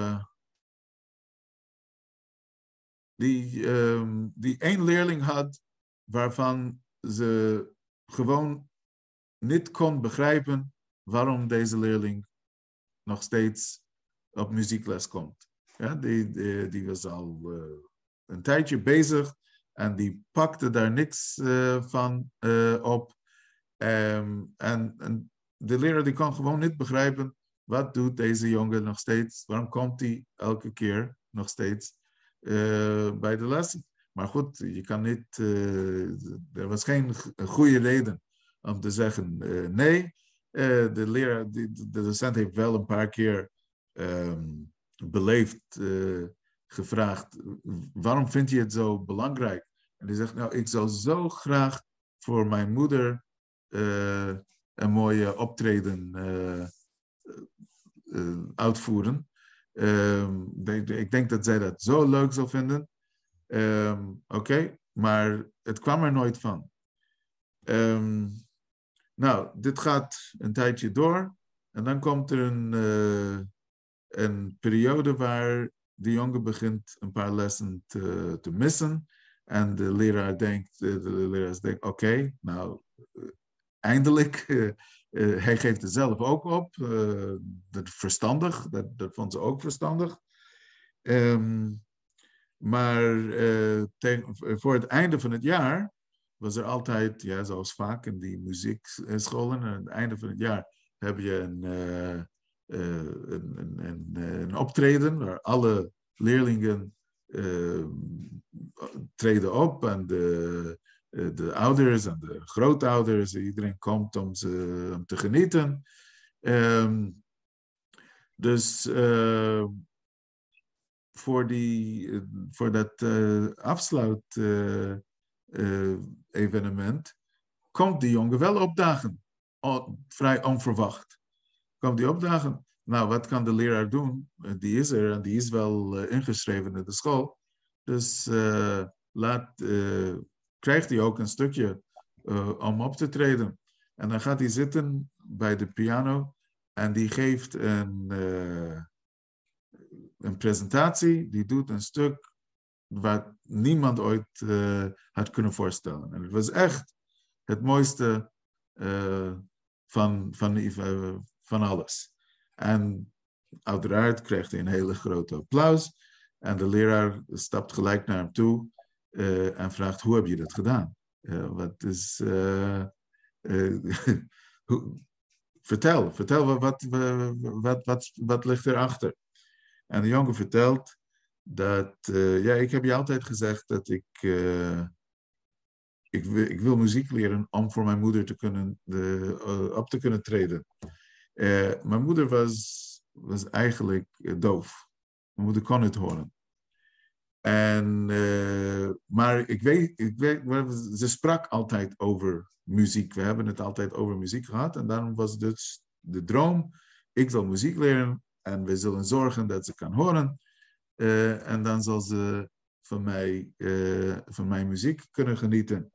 één leerling had waarvan ze gewoon niet kon begrijpen waarom deze leerling nog steeds op muziekles komt. Ja, die was al een tijdje bezig en die pakte daar niks van op. En de leraar die kon gewoon niet begrijpen, wat doet deze jongen nog steeds? Waarom komt hij elke keer nog steeds bij de lessen? Maar goed, je kan niet, er was geen goede reden om te zeggen nee. De leraar, de docent heeft wel een paar keer beleefd gevraagd, waarom vind je het zo belangrijk? En die zegt, nou, ik zou zo graag voor mijn moeder een mooie optreden uitvoeren. Ik denk dat zij dat zo leuk zou vinden. Oké, maar het kwam er nooit van. Nou, dit gaat een tijdje door. En dan komt er een periode waar de jongen begint een paar lessen te missen. En de leraar denkt, oké, nou, eindelijk, hij geeft het zelf ook op. Dat verstandig, dat vond ze ook verstandig. Maar voor het einde van het jaar was er altijd, ja, zoals vaak in die muziekscholen, aan het einde van het jaar heb je een optreden waar alle leerlingen treden op en de ouders en de grootouders, iedereen komt om te genieten. Dus voor dat afsluit evenement komt die jongen wel opdagen. Vrij onverwacht. Komt die opdagen. Nou, wat kan de leraar doen? Die is er en die is wel ingeschreven in de school. Dus krijgt hij ook een stukje om op te treden. En dan gaat hij zitten bij de piano en die geeft een presentatie. Die doet een stuk wat niemand ooit had kunnen voorstellen. En het was echt het mooiste van alles. En uiteraard krijgt hij een hele grote applaus. En de leraar stapt gelijk naar hem toe en vraagt, hoe heb je dat gedaan? Vertel, wat ligt erachter? En de jongen vertelt dat, ik heb je altijd gezegd dat ik wil muziek leren om voor mijn moeder op te kunnen treden. Mijn moeder was eigenlijk doof. Mijn moeder kon het horen. Maar ik weet, ze sprak altijd over muziek. We hebben het altijd over muziek gehad. En daarom was dus de droom, ik wil muziek leren en we zullen zorgen dat ze kan horen. En dan zal ze van mijn muziek kunnen genieten.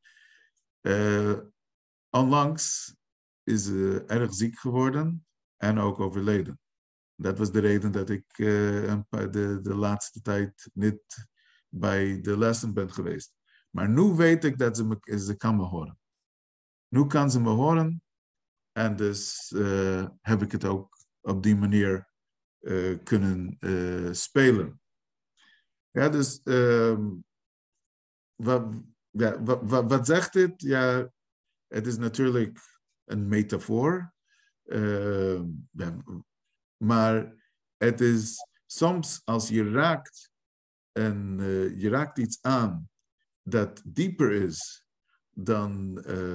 Onlangs is ze erg ziek geworden en ook overleden. Dat was de reden dat ik de laatste tijd niet bij de lessen ben geweest. Maar nu weet ik dat ze kan me horen. Nu kan ze me horen en dus heb ik het ook op die manier kunnen spelen. Ja, dus wat zegt dit? Ja, het is natuurlijk een metafoor. Maar het is soms als je raakt iets aan dat dieper is dan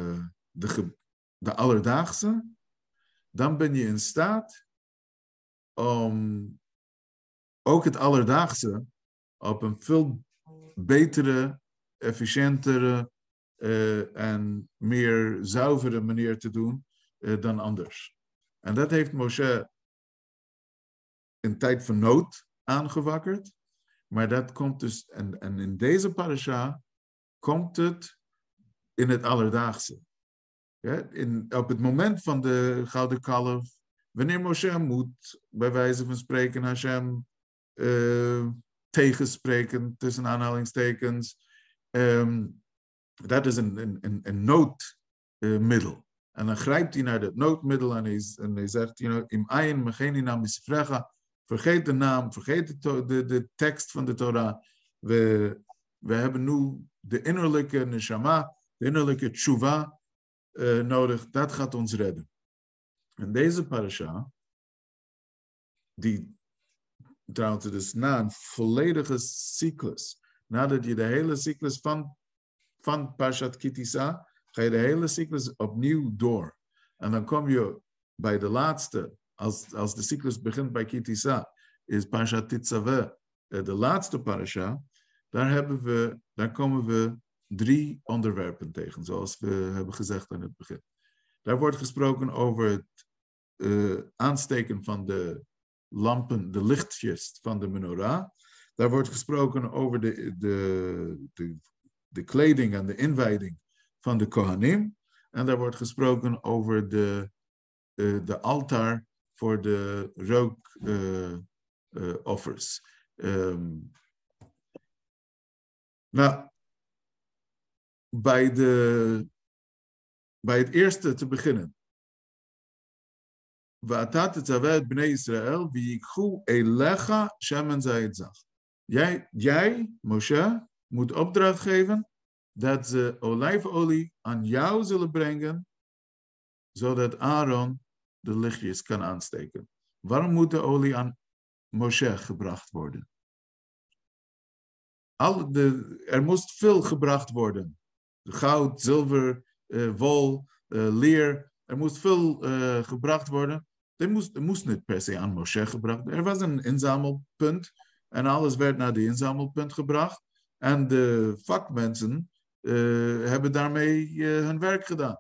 de alledaagse, dan ben je in staat om ook het alledaagse op een veel betere, efficiëntere en meer zuivere manier te doen dan anders. En dat heeft Moshe in tijd van nood aangewakkerd. Maar dat komt dus, en in deze parasha komt het in het alledaagse. Ja, op het moment van de gouden kalf, wanneer Moshe moet, bij wijze van spreken, Hashem tegenspreken, tussen aanhalingstekens, dat is een noodmiddel. En dan grijpt hij naar dat noodmiddel en hij zegt, im ayin mecheni nam misvrecha, vergeet de naam, vergeet de tekst van de Torah. We hebben nu de innerlijke neshama, de innerlijke tshuva nodig. Dat gaat ons redden. En deze parasha, die trouwens dus na een volledige cyclus, nadat je de hele cyclus van Parashat Kitisa, ga je de hele cyclus opnieuw door. En dan kom je bij de laatste, als de cyclus begint bij Kitisa, is Parashat Tetzaveh de laatste parasha. Daar komen we 3 onderwerpen tegen, zoals we hebben gezegd aan het begin. Daar wordt gesproken over het aansteken van de lampen, de lichtjes van de menorah. Daar wordt gesproken over de kleding en de inwijding van de Kohanim. En daar wordt gesproken over de altaar voor de rookoffers. Nou, bij het eerste te beginnen. Va'ata tetzaveh et bnei Israël v'yikchu elecha shemen zaytzach. Jij, Moshe, moet opdracht geven dat ze olijfolie aan jou zullen brengen, zodat Aaron de lichtjes kan aansteken. Waarom moet de olie aan Moshe gebracht worden? Er moest veel gebracht worden. Goud, zilver, wol, leer. Er moest veel gebracht worden. Er moest niet per se aan Moshe gebracht worden. Er was een inzamelpunt. En alles werd naar de inzamelpunt gebracht. En de vakmensen hebben daarmee hun werk gedaan.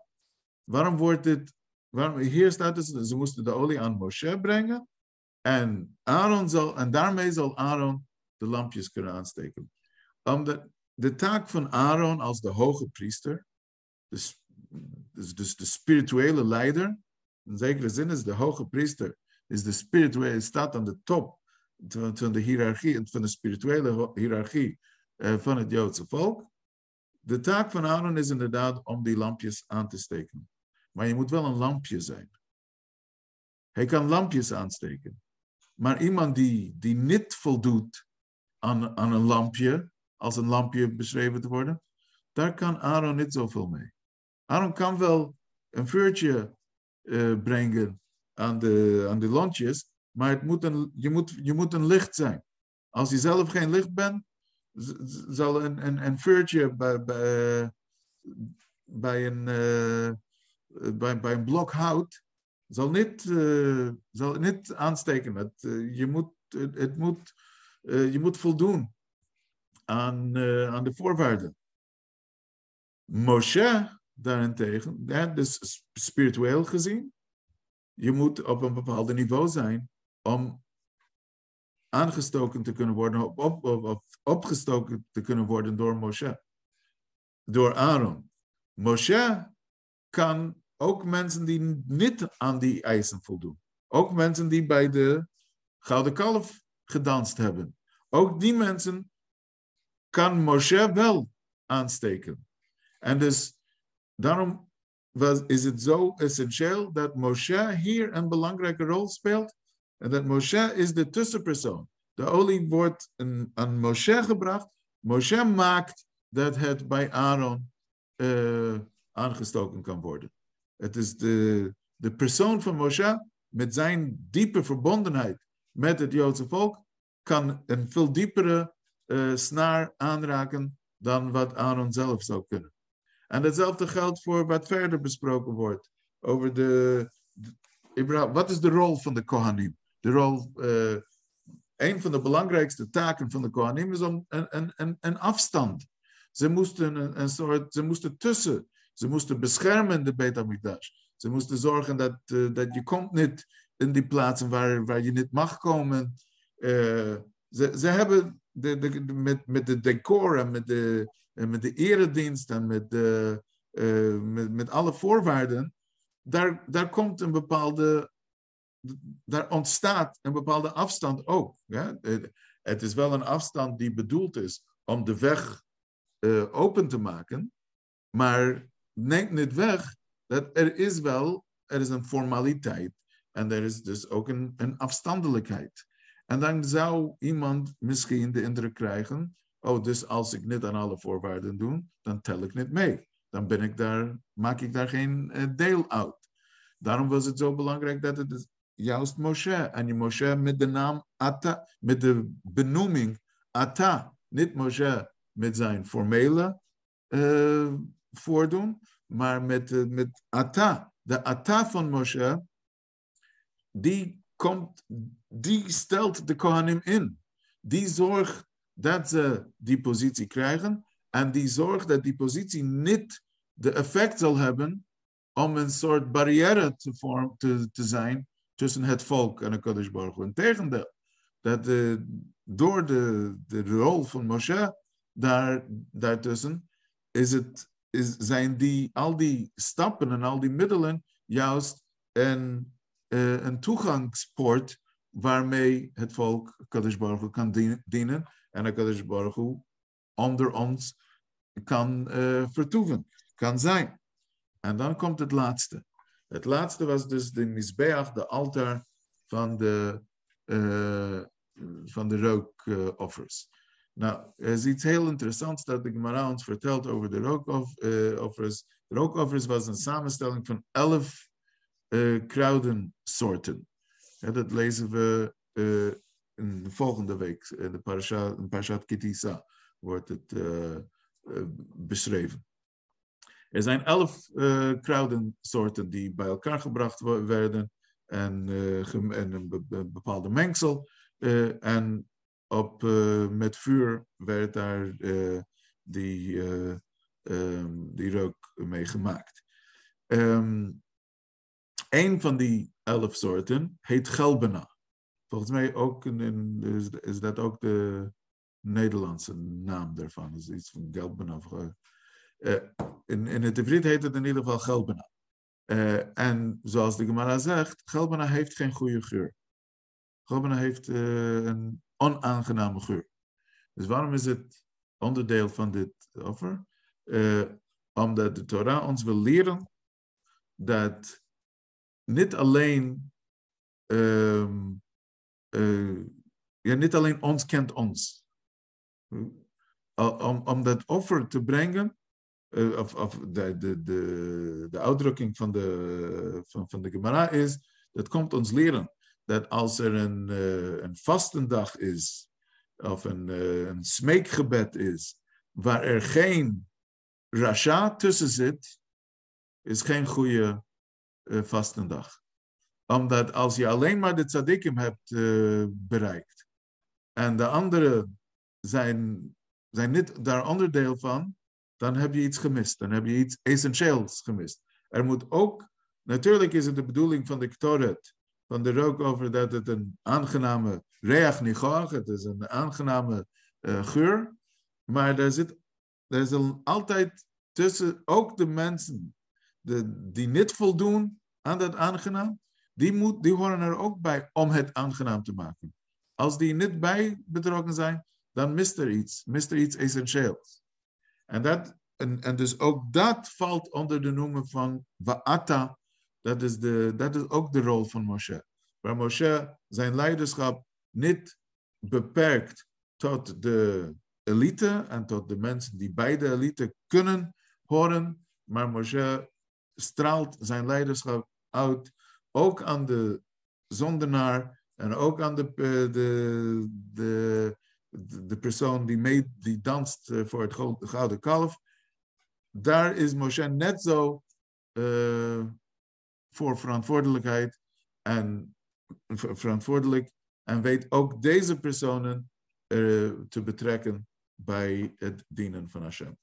Hier staat dus, ze moesten de olie aan Moshe brengen. En daarmee zal Aaron de lampjes kunnen aansteken. Omdat de taak van Aaron als de hoge priester, dus de spirituele leider, in zekere zin is de hoge priester, staat aan de top van de hiërarchie, van de spirituele hiërarchie van het Joodse volk. De taak van Aaron is inderdaad om die lampjes aan te steken. Maar je moet wel een lampje zijn. Hij kan lampjes aansteken. Maar iemand die niet voldoet aan een lampje, als een lampje beschreven te worden, daar kan Aaron niet zoveel mee. Aaron kan wel een vuurtje brengen aan de lampjes, maar je moet een licht zijn. Als je zelf geen licht bent, zal een vuurtje bij een blok hout zal niet aansteken. Je moet voldoen aan de voorwaarden. Moshe daarentegen, dus spiritueel gezien, je moet op een bepaald niveau zijn om aangestoken te kunnen worden, of opgestoken te kunnen worden door Moshe, door Aaron. Moshe kan ook mensen die niet aan die eisen voldoen. Ook mensen die bij de gouden kalf gedanst hebben. Ook die mensen kan Moshe wel aansteken. En dus daarom is het zo essentieel dat Moshe hier een belangrijke rol speelt. En dat Moshe is de tussenpersoon. De olie wordt aan Moshe gebracht. Moshe maakt dat het bij Aaron aangestoken kan worden. Het is de persoon van Moshe met zijn diepe verbondenheid met het Joodse volk kan een veel diepere snaar aanraken dan wat Aaron zelf zou kunnen. En hetzelfde geldt voor wat verder besproken wordt. Over wat is de rol van de Kohanim? De rol, een van de belangrijkste taken van de Kohanim is om een afstand. Ze moesten ze moesten beschermen de Beit HaMikdash. Ze moesten zorgen dat je komt niet in die plaatsen waar je niet mag komen. Ze hebben met de decor en met de eredienst en met alle voorwaarden, daar ontstaat een bepaalde afstand ook. Ja? Het is wel een afstand die bedoeld is om de weg open te maken, maar neemt niet weg dat er is een formaliteit en er is dus ook een afstandelijkheid. En dan zou iemand misschien de indruk krijgen, dus als ik niet aan alle voorwaarden doe, dan tel ik niet mee. Dan maak ik daar geen deel uit. Daarom was het zo belangrijk dat het is juist Moshe. En je Moshe met de naam Ata, met de benoeming Ata. Niet Moshe met zijn formele voordoen, maar met Ata. De Ata van Moshe, die stelt de Kohanim in. Die zorgt dat ze die positie krijgen en die zorgt dat die positie niet de effect zal hebben om een soort barrière te zijn tussen het volk en de Kadosh Baruch Hu. Integendeel, dat door de rol van Moshe daartussen zijn al die stappen en al die middelen juist een toegangspoort waarmee het volk Kadosh Baruch Hu kan dienen en de Kadosh Baruch Hu onder ons kan vertoeven, kan zijn. En dan komt het laatste. Het laatste was dus de Mizbeach, de altaar van de rookoffers. Nou, er is iets heel interessants dat de Gemara ons vertelt over de rookoffers. De rookoffers was een samenstelling van 11 kruidensoorten. Ja, dat lezen we in de volgende week. In de Parashat Kitisa wordt het beschreven. Er zijn 11 kruidensoorten die bij elkaar gebracht werden en een bepaalde mengsel. En met vuur werd daar die rook mee gemaakt. Een van die 11 soorten heet Gelbena. Volgens mij ook is dat ook de Nederlandse naam daarvan. Is iets van Gelbena. In het Ivriet heet het in ieder geval Gelbena. En zoals de Gemara zegt, Gelbena heeft geen goede geur. Gelbena heeft een onaangename geur. Dus waarom is het onderdeel van dit offer? Omdat de Torah ons wil leren dat niet alleen niet alleen ons kent ons. Om dat offer te brengen, of de uitdrukking van de Gemara is, dat komt ons leren dat als er een vastendag is, of een smeekgebed is, waar er geen rasha tussen zit, is geen goede vastendag. Omdat als je alleen maar de tzaddikim hebt bereikt, en de anderen zijn niet daar onderdeel van, dan heb je iets gemist. Dan heb je iets essentieels gemist. Er moet ook, natuurlijk is het de bedoeling van de Ktoret, van de rookover, dat het een aangename reach nichach, het is een aangename geur, maar er is altijd tussen ook de mensen die niet voldoen aan dat aangenaam, die horen er ook bij om het aangenaam te maken. Als die niet bij betrokken zijn, dan mist er iets essentieels. En dus ook dat valt onder de noemer van Wa'ata. Dat is ook de rol van Moshe. Waar Moshe zijn leiderschap niet beperkt tot de elite en tot de mensen die bij de elite kunnen horen, maar Moshe straalt zijn leiderschap uit, ook aan de zondenaar en ook aan de persoon die danst voor het gouden kalf. daar is Moshe net zo voor verantwoordelijk en weet ook deze personen te betrekken bij het dienen van Hashem.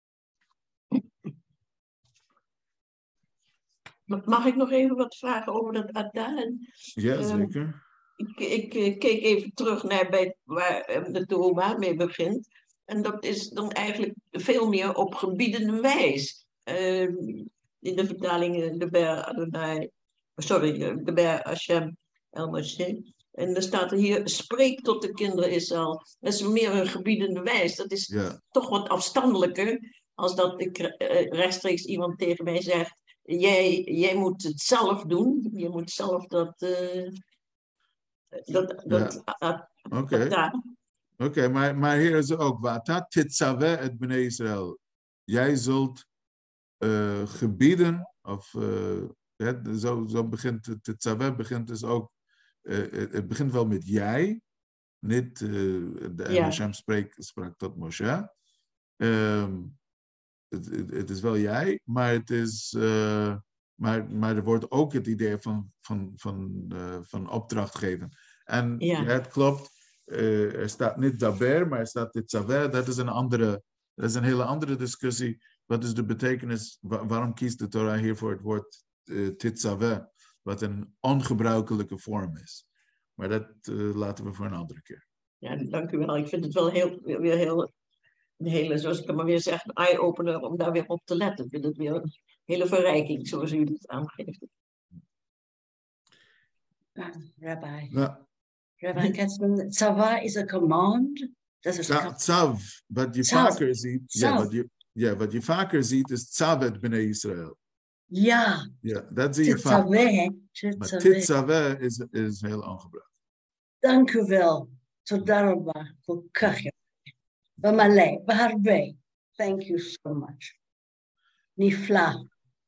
Mag ik nog even wat vragen over dat Adar? Ja, zeker. Ik keek even terug naar waar de Torah mee begint. En dat is dan eigenlijk veel meer op gebiedende wijs. In de vertaling de Ber Adonai, de Ber Hashem El Moshe. En dan staat er hier, spreek tot de kinderen Israël. Dat is meer een gebiedende wijs. Dat is toch wat afstandelijker als dat ik rechtstreeks iemand tegen mij zegt, jij moet het zelf doen. Je moet zelf Oké, maar hier is ook, Va'atat titzaveh et bnei Israël. Jij zult gebieden, of zo begint titzaveh, begint dus ook, het begint wel met jij, niet, Hashem sprak tot Moshe. Het is wel jij, maar het is, maar er wordt ook het idee van opdracht geven. En het klopt, er staat niet daber, maar er staat titzaveh. Dat is een hele andere discussie. Wat is de betekenis, waarom kiest de Torah hier voor het woord titzaveh, wat een ongebruikelijke vorm is. Maar dat laten we voor een andere keer. Ja, dank u wel. Ik vind het wel een hele, zoals ik het maar weer zeg, een eye-opener om daar weer op te letten. Ik vind het weer een hele verrijking, zoals u het aangeeft. Rabbi. Rabbi Katzman, tzava is a command. Tzav, wat je vaker ziet, wat je vaker ziet is tzavet bnei Israël. Ja. Ja, dat zie je vaak. Maar titzaveh is heel ongebruikt. Dank u wel. תודה רבה, כל כך יפה. במלא, בהרבה. Thank you so much. נפלא.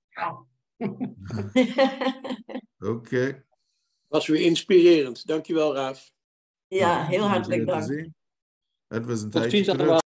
Oké. Was weer inspirerend. Dankjewel, Raaf. Ja, heel hartelijk dank. Het was een Tot tijdje ziens terug. allemaal.